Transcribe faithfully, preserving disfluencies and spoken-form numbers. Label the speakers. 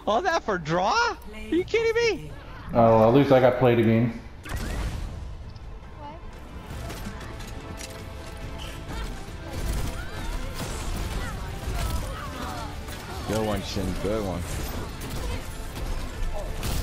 Speaker 1: All that for draw? Are you kidding me?
Speaker 2: Oh, well, at least I got played again.
Speaker 1: Good one, Shin. Good one.